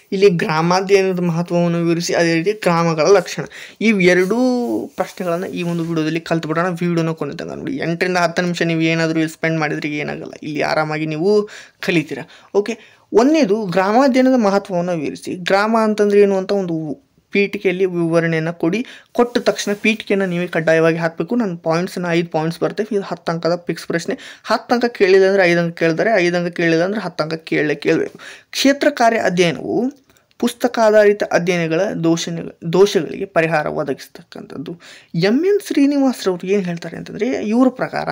ಇಲ್ಲಿ ಗ್ರಾಮಾಧ್ಯಯನದ ಮಹತ್ವವನ್ನು ವಿವರಿಸಿ, ಅದೇ ರೀತಿ ಗ್ರಾಮಗಳ ಲಕ್ಷಣ. ಈ ಎರಡೂ ಪ್ರಶ್ನೆಗಳನ್ನು ಈ ಒಂದು ವಿಡಿಯೋದಲ್ಲಿ ಕಲ್ತ್ಬಿಡೋಣ. ವಿಡಿಯೋನ ಕೊನೆ ತನಕ ನೋಡಿ. 8ರಿಂದ 10 ನಿಮಿಷ ನೀವು ಏನಾದರೂ ಇಲ್ಲಿ ಸ್ಪೆಂಡ್ ಮಾಡಿದ್ರೆ ಏನಾಗಲ್ಲ, ಇಲ್ಲಿ ಆರಾಮಾಗಿ ನೀವು ಕಲಿತೀರ. ಓಕೆ, ಒಂದನೇದು ಗ್ರಾಮಾಧ್ಯಯನದ ಮಹತ್ವವನ್ನು ವಿವರಿಸಿ. ಗ್ರಾಮ ಅಂತಂದ್ರೆ ಏನು ಅಂತ ಒಂದು ಪೀಠಿಕೆಯಲ್ಲಿ ವಿವರಣೆಯನ್ನು ಕೊಟ್ಟ ತಕ್ಷಣ ಪೀಠಿಕೆಯನ್ನು ನೀವೇ ಕಡ್ಡಾಯವಾಗಿ ಹಾಕಬೇಕು. ನನ್ನ ಪಾಯಿಂಟ್ಸ್ನ 5 ಪಾಯಿಂಟ್ಸ್ ಬರ್ತವೆ. ಇದು 10 ಅಂಕದ ಫಿಕ್ಸ್ ಪ್ರಶ್ನೆ. 10 ಅಂಕ ಕೇಳಿಲ್ಲ ಅಂದರೆ 5 ಅಂಕ ಕೇಳ್ತಾರೆ, 5 ಅಂಕ ಕೇಳಿಲ್ಲ ಅಂದರೆ 10 ಅಂಕ ಕೇಳಬೇಕು. ಕ್ಷೇತ್ರ ಕಾರ್ಯ ಅಧ್ಯಯನವು ಪುಸ್ತಕಾಧಾರಿತ ಅಧ್ಯಯನಗಳ ದೋಷಗಳಿಗೆ ಪರಿಹಾರ ಒದಗಿಸ್ತಕ್ಕಂಥದ್ದು. ಎನ್ ಶ್ರೀನಿವಾಸರವರು ಏನು ಹೇಳ್ತಾರೆ ಅಂತಂದರೆ, ಇವರ ಪ್ರಕಾರ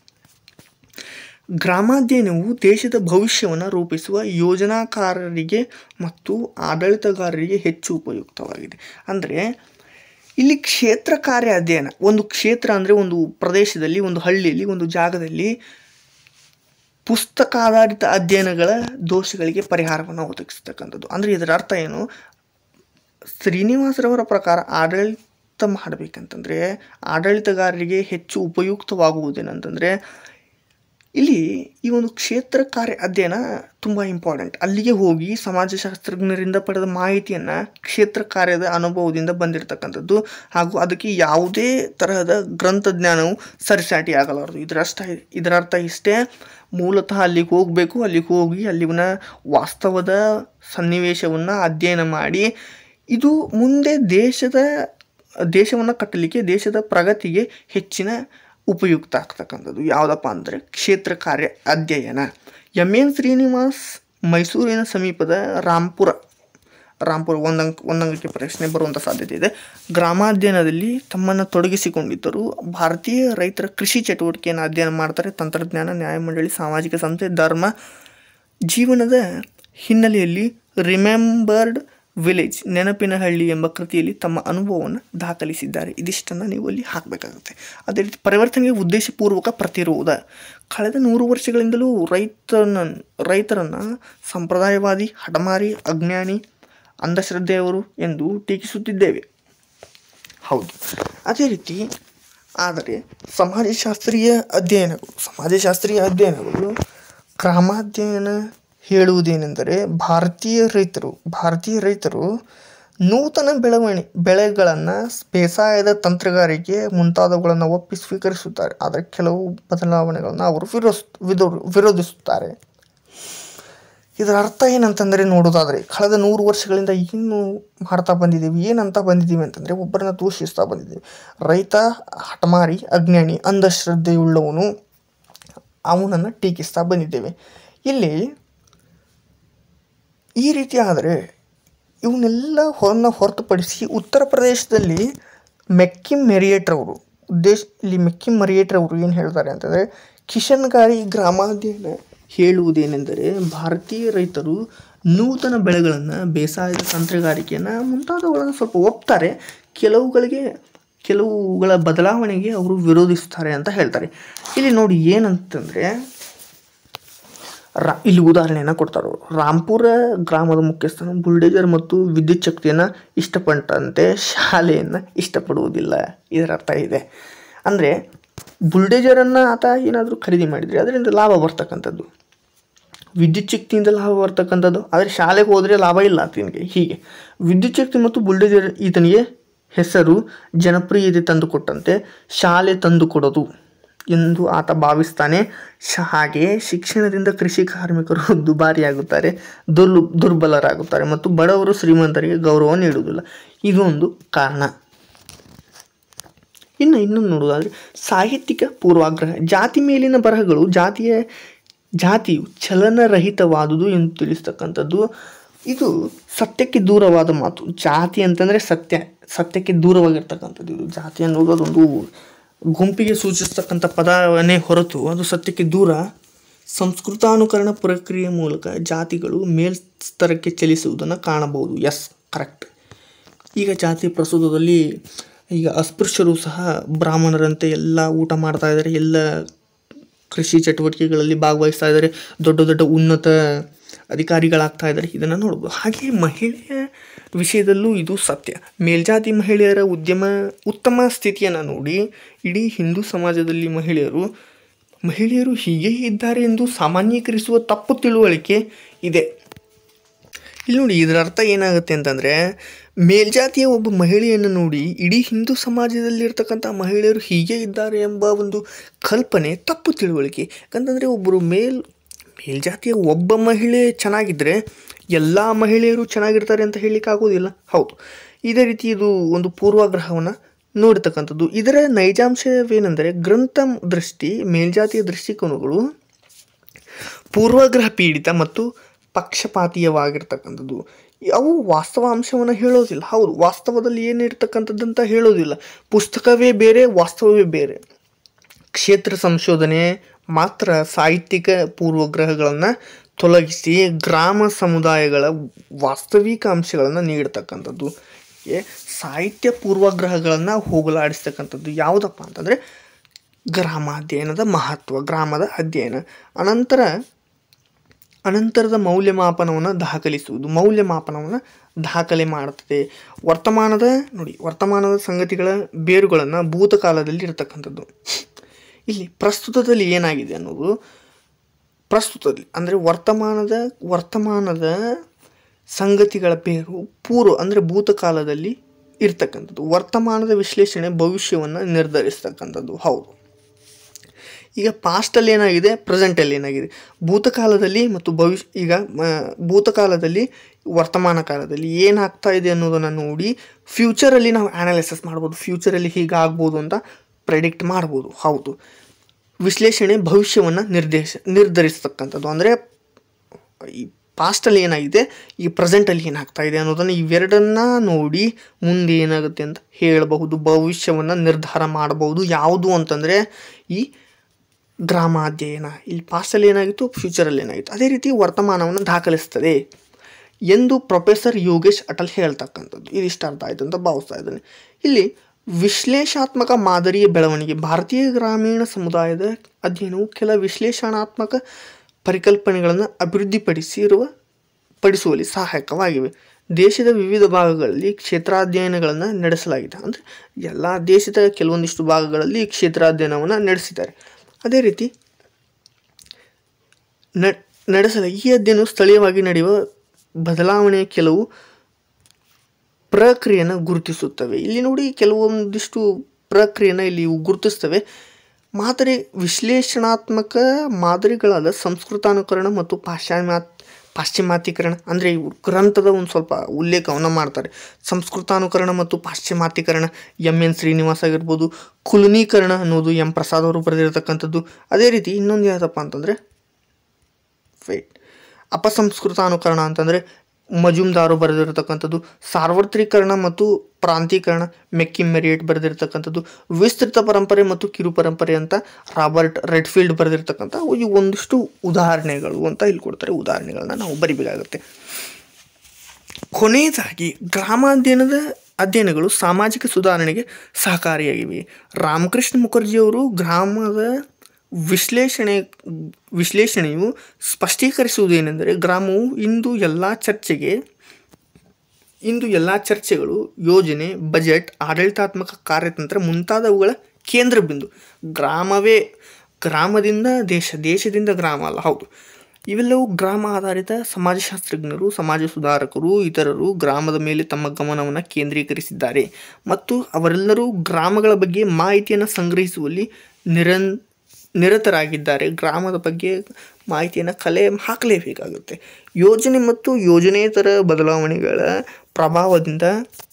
ಗ್ರಾಮಾಧ್ಯಯನವು ದೇಶದ ಭವಿಷ್ಯವನ್ನು ರೂಪಿಸುವ ಯೋಜನಾಕಾರರಿಗೆ ಮತ್ತು ಆಡಳಿತಗಾರರಿಗೆ ಹೆಚ್ಚು ಉಪಯುಕ್ತವಾಗಿದೆ. ಅಂದರೆ ಇಲ್ಲಿ ಕ್ಷೇತ್ರ ಕಾರ್ಯ ಅಧ್ಯಯನ, ಒಂದು ಕ್ಷೇತ್ರ ಅಂದರೆ ಒಂದು ಪ್ರದೇಶದಲ್ಲಿ, ಒಂದು ಹಳ್ಳಿಯಲ್ಲಿ, ಒಂದು ಜಾಗದಲ್ಲಿ ಪುಸ್ತಕಾಧಾರಿತ ಅಧ್ಯಯನಗಳ ದೋಷಗಳಿಗೆ ಪರಿಹಾರವನ್ನು ಒದಗಿಸ್ತಕ್ಕಂಥದ್ದು. ಅಂದರೆ ಇದರ ಅರ್ಥ ಏನು? ಶ್ರೀನಿವಾಸರವರ ಪ್ರಕಾರ ಆಡಳಿತ ಮಾಡಬೇಕಂತಂದರೆ ಆಡಳಿತಗಾರರಿಗೆ ಹೆಚ್ಚು ಉಪಯುಕ್ತವಾಗುವುದೇನಂತಂದರೆ, ಇಲ್ಲಿ ಈ ಒಂದು ಕ್ಷೇತ್ರ ಕಾರ್ಯ ಅಧ್ಯಯನ ತುಂಬ ಇಂಪಾರ್ಟೆಂಟ್. ಅಲ್ಲಿಗೆ ಹೋಗಿ ಸಮಾಜಶಾಸ್ತ್ರಜ್ಞರಿಂದ ಪಡೆದ ಮಾಹಿತಿಯನ್ನು ಕ್ಷೇತ್ರ ಕಾರ್ಯದ ಅನುಭವದಿಂದ ಬಂದಿರತಕ್ಕಂಥದ್ದು, ಹಾಗೂ ಅದಕ್ಕೆ ಯಾವುದೇ ತರಹದ ಗ್ರಂಥಜ್ಞಾನವು ಸರಿಸಾಟಿ ಆಗಲಾರದು. ಇದರ ಅರ್ಥ ಇಷ್ಟೇ, ಮೂಲತಃ ಅಲ್ಲಿಗೆ ಹೋಗಬೇಕು, ಅಲ್ಲಿಗೆ ಹೋಗಿ ಅಲ್ಲಿನ ವಾಸ್ತವದ ಸನ್ನಿವೇಶವನ್ನು ಅಧ್ಯಯನ ಮಾಡಿ, ಇದು ಮುಂದೆ ದೇಶವನ್ನು ಕಟ್ಟಲಿಕ್ಕೆ, ದೇಶದ ಪ್ರಗತಿಗೆ ಹೆಚ್ಚಿನ ಉಪಯುಕ್ತ ಆಗ್ತಕ್ಕಂಥದ್ದು. ಯಾವುದಪ್ಪ ಅಂದರೆ ಕ್ಷೇತ್ರ ಕಾರ್ಯ ಅಧ್ಯಯನ. ಎನ್ ಶ್ರೀನಿವಾಸ್ ಮೈಸೂರಿನ ಸಮೀಪದ ರಾಂಪುರ ಒಂದಂಗಕ್ಕೆ ಪ್ರಶ್ನೆ ಬರುವಂಥ ಸಾಧ್ಯತೆ ಇದೆ. ಗ್ರಾಮಾಧ್ಯಯನದಲ್ಲಿ ತಮ್ಮನ್ನು ತೊಡಗಿಸಿಕೊಂಡಿದ್ದರು. ಭಾರತೀಯ ರೈತರ ಕೃಷಿ ಚಟುವಟಿಕೆಯನ್ನು ಅಧ್ಯಯನ ಮಾಡ್ತಾರೆ. ತಂತ್ರಜ್ಞಾನ, ನ್ಯಾಯಮಂಡಳಿ, ಸಾಮಾಜಿಕ ಸಂಸ್ಥೆ, ಧರ್ಮ, ಜೀವನದ ಹಿನ್ನೆಲೆಯಲ್ಲಿ ರಿಮೆಂಬರ್ಡ್ ವಿಲೇಜ್, ನೆನಪಿನ ಹಳ್ಳಿ ಎಂಬ ಕೃತಿಯಲ್ಲಿ ತಮ್ಮ ಅನುಭವವನ್ನು ದಾಖಲಿಸಿದ್ದಾರೆ. ಇದಿಷ್ಟನ್ನು ನೀವು ಅಲ್ಲಿ ಹಾಕಬೇಕಾಗುತ್ತೆ. ಅದೇ ರೀತಿ ಪರಿವರ್ತನೆಗೆ ಉದ್ದೇಶಪೂರ್ವಕ ಪ್ರತಿರೋಧ. ಕಳೆದ 100 ವರ್ಷಗಳಿಂದಲೂ ರೈತರನ್ನು ಸಂಪ್ರದಾಯವಾದಿ, ಹಠಮಾರಿ, ಅಜ್ಞಾನಿ, ಅಂಧಶ್ರದ್ಧೆಯವರು ಎಂದು ಟೀಕಿಸುತ್ತಿದ್ದೇವೆ. ಹೌದು, ಅದೇ ರೀತಿ ಆದರೆ ಸಮಾಜಶಾಸ್ತ್ರೀಯ ಅಧ್ಯಯನಗಳು ಗ್ರಾಮಾಧ್ಯಯನ ಹೇಳುವುದೇನೆಂದರೆ, ಭಾರತೀಯ ರೈತರು ನೂತನ ಬೆಳೆಗಳನ್ನು, ಬೇಸಾಯದ ತಂತ್ರಗಾರಿಕೆ ಮುಂತಾದವುಗಳನ್ನು ಒಪ್ಪಿ ಸ್ವೀಕರಿಸುತ್ತಾರೆ. ಆದರೆ ಕೆಲವು ಬದಲಾವಣೆಗಳನ್ನು ಅವರು ವಿರೋಧಿಸುತ್ತಾರೆ. ಇದರ ಅರ್ಥ ಏನಂತಂದರೆ, ನೋಡೋದಾದರೆ ಕಳೆದ 100 ವರ್ಷಗಳಿಂದ ಏನು ಮಾಡ್ತಾ ಬಂದಿದ್ದೀವಿ, ಏನಂತ ಬಂದಿದ್ದೀವಿ ಅಂತಂದರೆ, ಒಬ್ಬರನ್ನ ದೂಷಿಸ್ತಾ ಬಂದಿದ್ದೀವಿ. ರೈತ ಹಠಮಾರಿ, ಅಜ್ಞಾನಿ, ಅಂಧಶ್ರದ್ಧೆಯುಳ್ಳವನು, ಅವನನ್ನು ಟೀಕಿಸ್ತಾ ಬಂದಿದ್ದೇವೆ. ಇಲ್ಲಿ ಈ ರೀತಿ ಆದರೆ ಇವನ್ನೆಲ್ಲ ಹೊರತುಪಡಿಸಿ ಉತ್ತರ ಪ್ರದೇಶದಲ್ಲಿ ಮೆಕ್ಕಿಮ್ ಮೆರಿಯೇಟ್ರವರು ಏನು ಹೇಳ್ತಾರೆ ಅಂತಂದರೆ, ಕಿಶನ್ಗಾರಿ ಗ್ರಾಮಾಧ್ಯಯನ ಹೇಳುವುದೇನೆಂದರೆ, ಭಾರತೀಯ ರೈತರು ನೂತನ ಬೆಳೆಗಳನ್ನು, ಬೇಸಾಯದ ತಂತ್ರಗಾರಿಕೆಯನ್ನು ಮುಂತಾದವುಗಳನ್ನು ಸ್ವಲ್ಪ ಒಪ್ತಾರೆ, ಕೆಲವುಗಳ ಬದಲಾವಣೆಗೆ ಅವರು ವಿರೋಧಿಸ್ತಾರೆ ಅಂತ ಹೇಳ್ತಾರೆ. ಇಲ್ಲಿ ನೋಡಿ ಏನಂತಂದರೆ, ಇಲ್ಲಿ ಉದಾಹರಣೆಯನ್ನು ಕೊಡ್ತಾರೆ. ರಾಂಪುರ ಗ್ರಾಮದ ಮುಖ್ಯಸ್ಥನು ಬುಲ್ಡೇಜರ್ ಮತ್ತು ವಿದ್ಯುತ್ ಶಕ್ತಿಯನ್ನು ಇಷ್ಟಪಟ್ಟಂತೆ ಶಾಲೆಯನ್ನು ಇಷ್ಟಪಡುವುದಿಲ್ಲ. ಇದರ ಅರ್ಥ ಇದೆ ಅಂದರೆ, ಬುಲ್ಡೇಜರನ್ನು ಆತ ಏನಾದರೂ ಖರೀದಿ ಮಾಡಿದರೆ ಅದರಿಂದ ಲಾಭ ಬರ್ತಕ್ಕಂಥದ್ದು, ವಿದ್ಯುತ್ ಶಕ್ತಿಯಿಂದ ಲಾಭ ಬರ್ತಕ್ಕಂಥದ್ದು, ಆದರೆ ಶಾಲೆಗೆ ಹೋದರೆ ಲಾಭ ಇಲ್ಲ ಆತನಿಗೆ. ಹೀಗೆ ವಿದ್ಯುತ್ ಶಕ್ತಿ ಮತ್ತು ಬುಲ್ಡೇಜರ್ ಈತನಿಗೆ ಹೆಸರು, ಜನಪ್ರಿಯತೆ ತಂದುಕೊಟ್ಟಂತೆ ಶಾಲೆ ತಂದುಕೊಡೋದು ಎಂದು ಆತ ಭಾವಿಸ್ತಾನೆ. ಹಾಗೆಯೇ ಶಿಕ್ಷಣದಿಂದ ಕೃಷಿ ಕಾರ್ಮಿಕರು ದುಬಾರಿಯಾಗುತ್ತಾರೆ, ದುರ್ಬಲರಾಗುತ್ತಾರೆ ಮತ್ತು ಬಡವರು ಶ್ರೀಮಂತರಿಗೆ ಗೌರವ ನೀಡುವುದಿಲ್ಲ. ಇದೊಂದು ಕಾರಣ. ಇನ್ನೊಂದು ನೋಡುವುದಾದರೆ ಸಾಹಿತ್ಯಿಕ ಪೂರ್ವಾಗ್ರಹ. ಜಾತಿ ಮೇಲಿನ ಬರಹಗಳು ಜಾತಿಯು ಚಲನರಹಿತವಾದುದು ಎಂದು ತಿಳಿಸ್ತಕ್ಕಂಥದ್ದು. ಇದು ಸತ್ಯಕ್ಕೆ ದೂರವಾದ ಮಾತು. ಜಾತಿ ಅಂತಂದರೆ ಸತ್ಯಕ್ಕೆ ದೂರವಾಗಿರ್ತಕ್ಕಂಥದ್ದು. ಇದು ಜಾತಿ ಅನ್ನೋದು ಅದೊಂದು ಗುಂಪಿಗೆ ಸೂಚಿಸ್ತಕ್ಕಂಥ ಪದವನ್ನೇ ಹೊರತು ಅದು ಸತ್ಯಕ್ಕೆ ದೂರ. ಸಂಸ್ಕೃತಾನುಕರಣ ಪ್ರಕ್ರಿಯೆ ಮೂಲಕ ಜಾತಿಗಳು ಮೇಲ್ಸ್ತರಕ್ಕೆ ಚಲಿಸುವುದನ್ನು ಕಾಣಬಹುದು. Yes, correct. ಈಗ ಜಾತಿ ಪ್ರಸ್ತುತದಲ್ಲಿ ಈಗ ಅಸ್ಪೃಶ್ಯರು ಸಹ ಬ್ರಾಹ್ಮಣರಂತೆ ಎಲ್ಲ ಊಟ ಮಾಡ್ತಾ ಇದ್ದಾರೆ, ಎಲ್ಲ ಕೃಷಿ ಚಟುವಟಿಕೆಗಳಲ್ಲಿ ಭಾಗವಹಿಸ್ತಾ ಇದ್ದಾರೆ, ದೊಡ್ಡ ದೊಡ್ಡ ಉನ್ನತ ಅಧಿಕಾರಿಗಳಾಗ್ತಾ ಇದ್ದಾರೆ. ಇದನ್ನು ನೋಡ್ಬೋದು. ಹಾಗೆಯೇ ಮಹಿಳೆಯ ವಿಷಯದಲ್ಲೂ ಇದು ಸತ್ಯ. ಮೇಲ್ಜಾತಿ ಮಹಿಳೆಯರ ಉತ್ತಮ ಸ್ಥಿತಿಯನ್ನು ನೋಡಿ ಇಡೀ ಹಿಂದೂ ಸಮಾಜದಲ್ಲಿ ಮಹಿಳೆಯರು ಹೀಗೆ ಇದ್ದಾರೆ ಎಂದು ಸಾಮಾನ್ಯೀಕರಿಸುವ ತಪ್ಪು ತಿಳುವಳಿಕೆ ಇದೆ. ಇಲ್ಲಿ ನೋಡಿ, ಇದರ ಅರ್ಥ ಏನಾಗುತ್ತೆ ಅಂತಂದರೆ, ಮೇಲ್ಜಾತಿಯ ಒಬ್ಬ ಮಹಿಳೆಯನ್ನು ನೋಡಿ ಇಡೀ ಹಿಂದೂ ಸಮಾಜದಲ್ಲಿರ್ತಕ್ಕಂಥ ಮಹಿಳೆಯರು ಹೀಗೆ ಇದ್ದಾರೆ ಎಂಬ ಒಂದು ಕಲ್ಪನೆ ತಪ್ಪು ತಿಳುವಳಿಕೆ. ಯಾಕಂತಂದರೆ ಒಬ್ಬರು ಮೇಲ್ಜಾತಿಯ ಒಬ್ಬ ಮಹಿಳೆ ಚೆನ್ನಾಗಿದ್ದರೆ ಎಲ್ಲ ಮಹಿಳೆಯರು ಚೆನ್ನಾಗಿರ್ತಾರೆ ಅಂತ ಹೇಳಲಿಕ್ಕಾಗೋದಿಲ್ಲ. ಹೌದು, ಇದೇ ರೀತಿ ಇದು ಒಂದು ಪೂರ್ವಾಗ್ರಹವನ್ನು ನೋಡ್ತಕ್ಕಂಥದ್ದು. ಇದರ ನೈಜಾಂಶವೇನೆಂದರೆ, ಗ್ರಂಥ ದೃಷ್ಟಿ ಮೇಲ್ಜಾತಿಯ ದೃಷ್ಟಿಕೋನಗಳು ಪೂರ್ವಾಗ್ರಹ ಪೀಡಿತ ಮತ್ತು ಪಕ್ಷಪಾತೀಯವಾಗಿರ್ತಕ್ಕಂಥದ್ದು. ಅವು ವಾಸ್ತವಾಂಶವನ್ನು ಹೇಳೋದಿಲ್ಲ. ಹೌದು, ವಾಸ್ತವದಲ್ಲಿ ಏನಿರ್ತಕ್ಕಂಥದ್ದಂತ ಹೇಳೋದಿಲ್ಲ. ಪುಸ್ತಕವೇ ಬೇರೆ, ವಾಸ್ತವವೇ ಬೇರೆ. ಕ್ಷೇತ್ರ ಸಂಶೋಧನೆ ಮಾತ್ರ ಸಾಹಿತ್ಯಿಕ ಪೂರ್ವಗ್ರಹಗಳನ್ನು ತೊಲಗಿಸಿ ಗ್ರಾಮ ಸಮುದಾಯಗಳ ವಾಸ್ತವಿಕ ಅಂಶಗಳನ್ನು ನೀಡ್ತಕ್ಕಂಥದ್ದು. ಸಾಹಿತ್ಯ ಪೂರ್ವಗ್ರಹಗಳನ್ನು ಹೋಗಲಾಡಿಸ್ತಕ್ಕಂಥದ್ದು ಯಾವುದಪ್ಪ ಅಂತಂದರೆ ಗ್ರಾಮಾಧ್ಯಯನದ ಮಹತ್ವ, ಗ್ರಾಮದ ಅಧ್ಯಯನ, ಅನಂತರದ ಮೌಲ್ಯಮಾಪನವನ್ನು ದಾಖಲಿಸುವುದು, ಮೌಲ್ಯಮಾಪನವನ್ನು ದಾಖಲೆ ಮಾಡುತ್ತದೆ. ವರ್ತಮಾನದ ಸಂಗತಿಗಳ ಬೇರುಗಳನ್ನು ಭೂತಕಾಲದಲ್ಲಿ ಇರತಕ್ಕಂಥದ್ದು. ಇಲ್ಲಿ ಪ್ರಸ್ತುತದಲ್ಲಿ ಏನಾಗಿದೆ ಅನ್ನೋದು, ಪ್ರಸ್ತುತದಲ್ಲಿ ಅಂದರೆ ವರ್ತಮಾನದ ಸಂಗತಿಗಳ ಬೇರು ಅಂದರೆ ಭೂತಕಾಲದಲ್ಲಿ ಇರ್ತಕ್ಕಂಥದ್ದು. ವರ್ತಮಾನದ ವಿಶ್ಲೇಷಣೆ ಭವಿಷ್ಯವನ್ನು ನಿರ್ಧರಿಸ್ತಕ್ಕಂಥದ್ದು. ಹೌದು, ಈಗ ಪಾಸ್ಟಲ್ಲಿ ಏನಾಗಿದೆ, ಪ್ರೆಸೆಂಟಲ್ಲಿ ಏನಾಗಿದೆ, ಭೂತಕಾಲದಲ್ಲಿ ಮತ್ತು ಭೂತಕಾಲದಲ್ಲಿ ವರ್ತಮಾನ ಕಾಲದಲ್ಲಿ ಏನಾಗ್ತಾ ಇದೆ ಅನ್ನೋದನ್ನು ನೋಡಿ ಫ್ಯೂಚರಲ್ಲಿ ನಾವು ಅನಾಲಿಸಿಸ್ ಮಾಡ್ಬೋದು. ಫ್ಯೂಚರಲ್ಲಿ ಹೀಗಾಗ್ಬೋದು ಅಂತ ಪ್ರೆಡಿಕ್ಟ್ ಮಾಡ್ಬೋದು. ಹೌದು, ವಿಶ್ಲೇಷಣೆ ಭವಿಷ್ಯವನ್ನು ನಿರ್ಧರಿಸ್ತಕ್ಕಂಥದ್ದು. ಅಂದರೆ ಈ ಪಾಸ್ಟಲ್ಲಿ ಏನಾಗಿದೆ, ಈ ಪ್ರೆಸೆಂಟಲ್ಲಿ ಏನಾಗ್ತಾ ಇದೆ ಅನ್ನೋದನ್ನು ಇವೆರಡನ್ನ ನೋಡಿ ಮುಂದೆ ಏನಾಗುತ್ತೆ ಅಂತ ಹೇಳಬಹುದು, ಭವಿಷ್ಯವನ್ನು ನಿರ್ಧಾರ ಮಾಡಬಹುದು. ಯಾವುದು ಅಂತಂದರೆ ಈ ಗ್ರಾಮಾಧ್ಯಯನ. ಇಲ್ಲಿ ಪಾಸ್ಟಲ್ಲಿ ಏನಾಗಿತ್ತು, ಫ್ಯೂಚರಲ್ಲಿ ಏನಾಗಿತ್ತು, ಅದೇ ರೀತಿ ವರ್ತಮಾನವನ್ನು ದಾಖಲಿಸ್ತದೆ ಎಂದು ಪ್ರೊಫೆಸರ್ ಯೋಗೇಶ್ ಅಟಲ್ ಹೇಳ್ತಕ್ಕಂಥದ್ದು. ಇದಿಷ್ಟ ಅರ್ಥ ಆಯಿತು ಅಂತ ಭಾವಿಸ್ತಾ ಇದ್ದಾನೆ. ಇಲ್ಲಿ ವಿಶ್ಲೇಷಣಾತ್ಮಕ ಮಾದರಿಯ ಬೆಳವಣಿಗೆ. ಭಾರತೀಯ ಗ್ರಾಮೀಣ ಸಮುದಾಯದ ಅಧ್ಯಯನವು ಕೆಲ ವಿಶ್ಲೇಷಣಾತ್ಮಕ ಪರಿಕಲ್ಪನೆಗಳನ್ನು ಅಭಿವೃದ್ಧಿಪಡಿಸುವಲ್ಲಿ ಸಹಾಯಕವಾಗಿವೆ. ದೇಶದ ವಿವಿಧ ಭಾಗಗಳಲ್ಲಿ ಕ್ಷೇತ್ರಾಧ್ಯಯನಗಳನ್ನು ನಡೆಸಲಾಗಿದೆ. ಅಂದರೆ ಎಲ್ಲ ದೇಶದ ಕೆಲವೊಂದಿಷ್ಟು ಭಾಗಗಳಲ್ಲಿ ಕ್ಷೇತ್ರಾಧ್ಯಯನವನ್ನು ನಡೆಸಿದ್ದಾರೆ. ಅದೇ ರೀತಿ ಈ ಅಧ್ಯಯನವು ಸ್ಥಳೀಯವಾಗಿ ನಡೆಯುವ ಬದಲಾವಣೆಯ ಕೆಲವು ಪ್ರಕ್ರಿಯೆಯನ್ನು ಗುರುತಿಸುತ್ತವೆ. ಇಲ್ಲಿ ನೋಡಿ, ಕೆಲವೊಂದಿಷ್ಟು ಪ್ರಕ್ರಿಯೆಯನ್ನು ಇಲ್ಲಿ ಗುರುತಿಸ್ತವೆ. ವಿಶ್ಲೇಷಣಾತ್ಮಕ ಮಾದರಿಗಳಾದ ಸಂಸ್ಕೃತಾನುಕರಣ ಮತ್ತು ಪಾಶ್ಚಿಮಾತ್ಯೀಕರಣ. ಅಂದರೆ ಇವರು ಗ್ರಂಥದ ಒಂದು ಸ್ವಲ್ಪ ಉಲ್ಲೇಖವನ್ನು ಮಾಡ್ತಾರೆ. ಸಂಸ್ಕೃತಾನುಕರಣ ಮತ್ತು ಪಾಶ್ಚಿಮಾತ್ಯೀಕರಣ ಎಂ.ಎನ್. ಶ್ರೀನಿವಾಸ್ ಆಗಿರ್ಬೋದು. ಕುಲನೀಕರಣ ಅನ್ನೋದು ಎಂ. ಪ್ರಸಾದ್ ಅವರು ಬರೆದಿರತಕ್ಕಂಥದ್ದು. ಅದೇ ರೀತಿ ಇನ್ನೊಂದು ಯಾವುದಪ್ಪ ಅಂತಂದರೆ ಅಪಸಂಸ್ಕೃತಾನುಕರಣ ಅಂತಂದರೆ ಮಜುಮ್ದಾರು ಬರೆದಿರತಕ್ಕಂಥದ್ದು. ಸಾರ್ವತ್ರೀಕರಣ ಮತ್ತು ಪ್ರಾಂತೀಕರಣ ಮೆಕ್ಕಿಮ್ ಮೆರಿಯಟ್ ಬರೆದಿರತಕ್ಕಂಥದ್ದು. ವಿಸ್ತೃತ ಪರಂಪರೆ ಮತ್ತು ಕಿರು ಪರಂಪರೆ ಅಂತ ರಾಬರ್ಟ್ ರೆಡ್ಫೀಲ್ಡ್ ಬರೆದಿರತಕ್ಕಂಥ ಈ ಒಂದಿಷ್ಟು ಉದಾಹರಣೆಗಳು ಅಂತ ಇಲ್ಲಿ ಕೊಡ್ತಾರೆ. ಉದಾಹರಣೆಗಳನ್ನ ನಾವು ಬರಿಬೇಕಾಗುತ್ತೆ. ಕೊನೆಯದಾಗಿ ಅಧ್ಯಯನಗಳು ಸಾಮಾಜಿಕ ಸುಧಾರಣೆಗೆ ಸಹಕಾರಿಯಾಗಿವೆ. ರಾಮಕೃಷ್ಣ ಮುಖರ್ಜಿಯವರು ಗ್ರಾಮದ ವಿಶ್ಲೇಷಣೆಯು ಸ್ಪಷ್ಟೀಕರಿಸುವುದೇನೆಂದರೆ, ಗ್ರಾಮವು ಇಂದು ಎಲ್ಲ ಚರ್ಚೆಗಳು, ಯೋಜನೆ, ಬಜೆಟ್, ಆಡಳಿತಾತ್ಮಕ ಕಾರ್ಯತಂತ್ರ ಮುಂತಾದವುಗಳ ಕೇಂದ್ರ ಬಿಂದು. ಗ್ರಾಮದಿಂದ ದೇಶದಿಂದ ಗ್ರಾಮ ಅಲ್ಲ. ಹೌದು, ಇವೆಲ್ಲವೂ ಗ್ರಾಮ ಆಧಾರಿತ ಸಮಾಜಶಾಸ್ತ್ರಜ್ಞರು, ಸಮಾಜ ಸುಧಾರಕರು, ಇತರರು ಗ್ರಾಮದ ಮೇಲೆ ತಮ್ಮ ಗಮನವನ್ನು ಕೇಂದ್ರೀಕರಿಸಿದ್ದಾರೆ ಮತ್ತು ಅವರೆಲ್ಲರೂ ಗ್ರಾಮಗಳ ಬಗ್ಗೆ ಮಾಹಿತಿಯನ್ನು ಸಂಗ್ರಹಿಸುವಲ್ಲಿ ನಿರತರಾಗಿದ್ದಾರೆ. ಗ್ರಾಮದ ಬಗ್ಗೆ ಮಾಹಿತಿಯನ್ನು ಕಲೆ ಹಾಕಲೇಬೇಕಾಗುತ್ತೆ. ಯೋಜನೆ ಮತ್ತು ಯೋಜನೇತರ ಬದಲಾವಣೆಗಳ ಪ್ರಭಾವದಿಂದ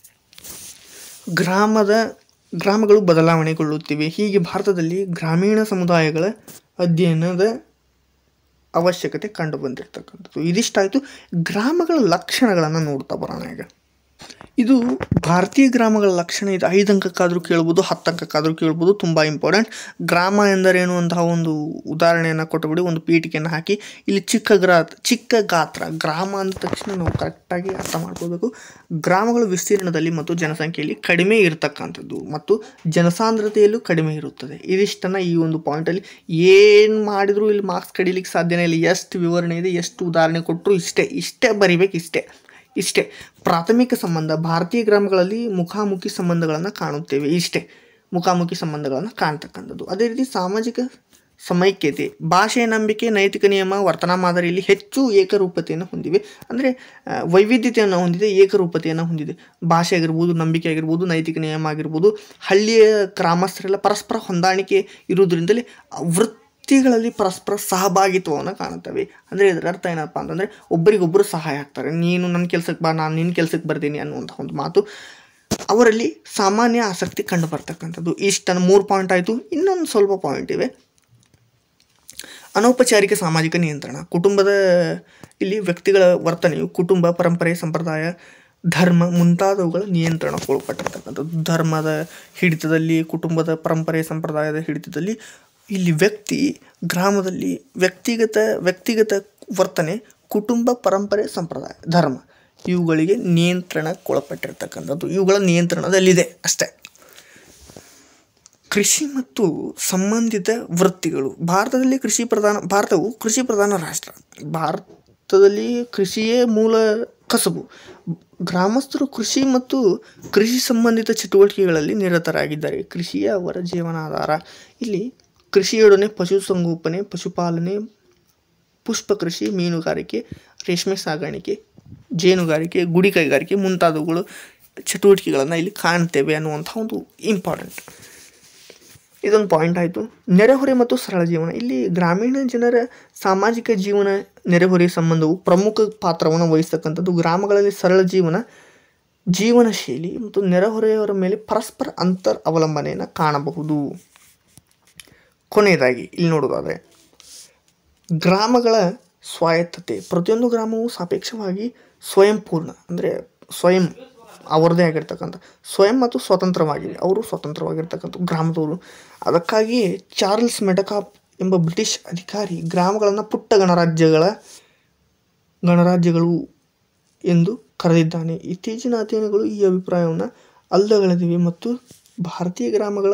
ಗ್ರಾಮಗಳು ಬದಲಾವಣೆಗೊಳ್ಳುತ್ತಿವೆ. ಹೀಗೆ ಭಾರತದಲ್ಲಿ ಗ್ರಾಮೀಣ ಸಮುದಾಯಗಳ ಅಧ್ಯಯನದ ಅವಶ್ಯಕತೆ ಕಂಡು ಬಂದಿರತಕ್ಕಂಥದ್ದು. ಇದಿಷ್ಟಾಯಿತು ಗ್ರಾಮಗಳ ಲಕ್ಷಣಗಳನ್ನು ನೋಡ್ತಾ ಬರೋಣ. ಈಗ ಇದು ಭಾರತೀಯ ಗ್ರಾಮಗಳ ಲಕ್ಷಣ. ಇದು 5 ಅಂಕಕ್ಕಾದರೂ ಕೇಳ್ಬೋದು, 10 ಅಂಕಕ್ಕಾದರೂ ಕೇಳ್ಬೋದು. ತುಂಬ ಇಂಪಾರ್ಟೆಂಟ್. ಗ್ರಾಮ ಎಂದರೇನು ಅಂತಹ ಒಂದು ಉದಾಹರಣೆಯನ್ನು ಕೊಟ್ಟುಬಿಡಿ, ಒಂದು ಪೀಠಿಕೆಯನ್ನು ಹಾಕಿ. ಇಲ್ಲಿ ಚಿಕ್ಕ ಗಾತ್ರ. ಗ್ರಾಮ ಅಂದ ತಕ್ಷಣ ನಾವು ಕರೆಕ್ಟಾಗಿ ಅರ್ಥ ಮಾಡ್ಕೋಬೇಕು. ಗ್ರಾಮಗಳು ವಿಸ್ತೀರ್ಣದಲ್ಲಿ ಮತ್ತು ಜನಸಂಖ್ಯೆಯಲ್ಲಿ ಕಡಿಮೆ ಇರತಕ್ಕಂಥದ್ದು ಮತ್ತು ಜನಸಾಂದ್ರತೆಯಲ್ಲೂ ಕಡಿಮೆ ಇರುತ್ತದೆ. ಇದಿಷ್ಟನ್ನು ಈ ಒಂದು ಪಾಯಿಂಟಲ್ಲಿ ಏನು ಮಾಡಿದರೂ ಇಲ್ಲಿ ಮಾರ್ಕ್ಸ್ ಕಡಿಲಿಕ್ಕೆ ಸಾಧ್ಯನೇ ಇಲ್ಲ. ಎಷ್ಟು ವಿವರಣೆ ಇದೆ, ಎಷ್ಟು ಉದಾಹರಣೆ ಕೊಟ್ಟರು ಇಷ್ಟೇ ಬರಿಬೇಕು. ಇಷ್ಟೇ ಪ್ರಾಥಮಿಕ ಸಂಬಂಧ. ಭಾರತೀಯ ಗ್ರಾಮಗಳಲ್ಲಿ ಮುಖಾಮುಖಿ ಸಂಬಂಧಗಳನ್ನು ಕಾಣುತ್ತೇವೆ. ಮುಖಾಮುಖಿ ಸಂಬಂಧಗಳನ್ನು ಕಾಣ್ತಕ್ಕಂಥದ್ದು. ಅದೇ ರೀತಿ ಸಮೈಕ್ಯತೆ, ಭಾಷೆ, ನಂಬಿಕೆ, ನೈತಿಕ ನಿಯಮ, ವರ್ತನಾ ಮಾದರಿಯಲ್ಲಿ ಹೆಚ್ಚು ಏಕರೂಪತೆಯನ್ನು ಹೊಂದಿವೆ. ಅಂದರೆ ವೈವಿಧ್ಯತೆಯನ್ನು ಹೊಂದಿದೆ, ಏಕರೂಪತೆಯನ್ನು ಹೊಂದಿದೆ. ಭಾಷೆ ಆಗಿರ್ಬೋದು, ನಂಬಿಕೆ ಆಗಿರ್ಬೋದು, ನೈತಿಕ ನಿಯಮ ಆಗಿರ್ಬೋದು, ಹಳ್ಳಿಯ ಗ್ರಾಮಸ್ಥರೆಲ್ಲ ಪರಸ್ಪರ ಹೊಂದಾಣಿಕೆ ಇರುವುದರಿಂದಲೇ ವೃತ್ತಿಗಳಲ್ಲಿ ಪರಸ್ಪರ ಸಹಭಾಗಿತ್ವವನ್ನು ಕಾಣುತ್ತವೆ. ಅಂದರೆ ಇದರ ಅರ್ಥ ಏನಪ್ಪ ಅಂತಂದರೆ ಒಬ್ಬರಿಗೊಬ್ಬರು ಸಹಾಯ ಆಗ್ತಾರೆ. ನೀನು ನನ್ನ ಕೆಲಸಕ್ಕೆ ಬಾ, ನಾನು ನಿನ್ನ ಕೆಲಸಕ್ಕೆ ಬರ್ತೀನಿ ಅನ್ನುವಂಥ ಒಂದು ಮಾತು ಅವರಲ್ಲಿ ಸಾಮಾನ್ಯ ಆಸಕ್ತಿ ಕಂಡು ಬರ್ತಕ್ಕಂಥದ್ದು. ಇಷ್ಟನ್ನು 3 ಪಾಯಿಂಟ್ ಆಯಿತು. ಇನ್ನೊಂದು ಸ್ವಲ್ಪ ಪಾಯಿಂಟ್ ಇವೆ. ಅನೌಪಚಾರಿಕ ಸಾಮಾಜಿಕ ನಿಯಂತ್ರಣ. ಕುಟುಂಬದ ಇಲ್ಲಿ ವ್ಯಕ್ತಿಗಳ ವರ್ತನೆಯು ಕುಟುಂಬ, ಪರಂಪರೆ, ಸಂಪ್ರದಾಯ, ಧರ್ಮ ಮುಂತಾದವುಗಳ ನಿಯಂತ್ರಣಕ್ಕೊಳಪಟ್ಟಿರ್ತಕ್ಕಂಥದ್ದು. ಧರ್ಮದ ಹಿಡಿತದಲ್ಲಿ, ಕುಟುಂಬದ ಪರಂಪರೆ, ಸಂಪ್ರದಾಯದ ಹಿಡಿತದಲ್ಲಿ ಇಲ್ಲಿ ಗ್ರಾಮದಲ್ಲಿ ವ್ಯಕ್ತಿಗತ ವರ್ತನೆ, ಕುಟುಂಬ, ಪರಂಪರೆ, ಸಂಪ್ರದಾಯ, ಧರ್ಮ ಇವುಗಳಿಗೆ ನಿಯಂತ್ರಣಕ್ಕೊಳಪಟ್ಟಿರ್ತಕ್ಕಂಥದ್ದು. ಇವುಗಳ ನಿಯಂತ್ರಣದಲ್ಲಿದೆ ಅಷ್ಟೇ. ಕೃಷಿ ಮತ್ತು ಸಂಬಂಧಿತ ವೃತ್ತಿಗಳು. ಭಾರತವು ಕೃಷಿ ಪ್ರಧಾನ ರಾಷ್ಟ್ರ. ಭಾರತದಲ್ಲಿ ಕೃಷಿಯೇ ಮೂಲ ಕಸಬು. ಗ್ರಾಮಸ್ಥರು ಕೃಷಿ ಮತ್ತು ಕೃಷಿ ಸಂಬಂಧಿತ ಚಟುವಟಿಕೆಗಳಲ್ಲಿ ನಿರತರಾಗಿದ್ದಾರೆ. ಕೃಷಿಯೇ ಅವರ ಜೀವನಾಧಾರ. ಇಲ್ಲಿ ಕೃಷಿಯೊಡನೆ ಪಶುಸಂಗೋಪನೆ, ಪಶುಪಾಲನೆ, ಪುಷ್ಪ ಕೃಷಿ, ಮೀನುಗಾರಿಕೆ, ರೇಷ್ಮೆ ಸಾಗಾಣಿಕೆ, ಜೇನುಗಾರಿಕೆ, ಗುಡಿ ಕೈಗಾರಿಕೆ ಮುಂತಾದವುಗಳು ಚಟುವಟಿಕೆಗಳನ್ನು ಇಲ್ಲಿ ಕಾಣ್ತೇವೆ ಅನ್ನುವಂಥ ಒಂದು ಇಂಪಾರ್ಟೆಂಟ್ ಇದೊಂದು ಪಾಯಿಂಟ್ ಆಯಿತು. ನೆರೆಹೊರೆ ಮತ್ತು ಸರಳ ಜೀವನ. ಇಲ್ಲಿ ಗ್ರಾಮೀಣ ಜನರ ಸಾಮಾಜಿಕ ಜೀವನ, ನೆರೆಹೊರೆ ಸಂಬಂಧವು ಪ್ರಮುಖ ಪಾತ್ರವನ್ನು ವಹಿಸ್ತಕ್ಕಂಥದ್ದು. ಗ್ರಾಮಗಳಲ್ಲಿ ಸರಳ ಜೀವನ ಶೈಲಿ ಮತ್ತು ನೆರೆಹೊರೆಯವರ ಮೇಲೆ ಪರಸ್ಪರ ಅವಲಂಬನೆಯನ್ನು ಕಾಣಬಹುದು. ಕೊನೆಯದಾಗಿ ಇಲ್ಲಿ ನೋಡೋದಾದರೆ ಗ್ರಾಮಗಳ ಸ್ವಾಯತ್ತತೆ. ಪ್ರತಿಯೊಂದು ಗ್ರಾಮವು ಸಾಪೇಕ್ಷವಾಗಿ ಸ್ವಯಂಪೂರ್ಣ, ಅಂದರೆ ಅವರದೇ ಆಗಿರ್ತಕ್ಕಂಥ ಸ್ವಯಂ ಮತ್ತು ಸ್ವತಂತ್ರವಾಗಿದೆ. ಅವರು ಸ್ವತಂತ್ರವಾಗಿರ್ತಕ್ಕಂಥ ಗ್ರಾಮದವರು. ಅದಕ್ಕಾಗಿಯೇ ಚಾರ್ಲ್ಸ್ ಮೆಡಕಾಪ್ ಎಂಬ ಬ್ರಿಟಿಷ್ ಅಧಿಕಾರಿ ಗ್ರಾಮಗಳನ್ನು ಪುಟ್ಟ ಗಣರಾಜ್ಯಗಳು ಎಂದು ಕರೆದಿದ್ದಾನೆ. ಇತ್ತೀಚಿನ ಅಧ್ಯಯನಗಳು ಈ ಅಭಿಪ್ರಾಯವನ್ನು ಅಲ್ಲಗಳೆದಿವೆ ಮತ್ತು ಭಾರತೀಯ ಗ್ರಾಮಗಳ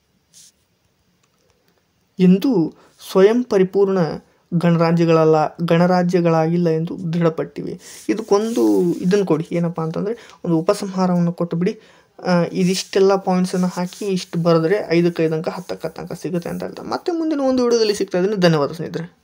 ಎಂದೂ ಸ್ವಯಂ ಪರಿಪೂರ್ಣ ಗಣರಾಜ್ಯಗಳಾಗಿಲ್ಲ ಎಂದು ದೃಢಪಟ್ಟಿವೆ. ಇದನ್ನು ಕೊಡಿ, ಏನಪ್ಪ ಅಂತಂದರೆ ಒಂದು ಉಪಸಂಹಾರವನ್ನು ಕೊಟ್ಟು ಬಿಡಿ. ಇದಿಷ್ಟೆಲ್ಲ ಪಾಯಿಂಟ್ಸನ್ನು ಹಾಕಿ ಇಷ್ಟು ಬರೆದ್ರೆ 5ಕ್ಕೆ 5 ಅಂಕ 10ಕ್ಕೆ 10 ಅಂಕ ಸಿಗುತ್ತೆ ಅಂತ ಹೇಳ್ತಾರೆ. ಮತ್ತೆ ಮುಂದಿನ ಒಂದು ವಿಡಿಯೋದಲ್ಲಿ ಸಿಗ್ತಾ ಇದ್ದೀನಿ. ಧನ್ಯವಾದ ಸ್ನೇಹಿತರೆ.